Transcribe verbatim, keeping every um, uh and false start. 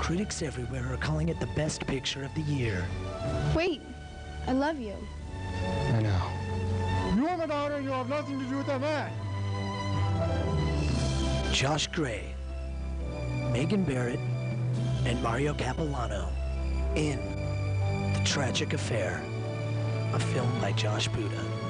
Critics everywhere are calling it the best picture of the year. Wait, I love you. I know. You are my daughter and you have nothing to do with that man. Josh Gray, Megan Barrett, and Mario Capilano in The Tragic Affair, a film by Josh Buda.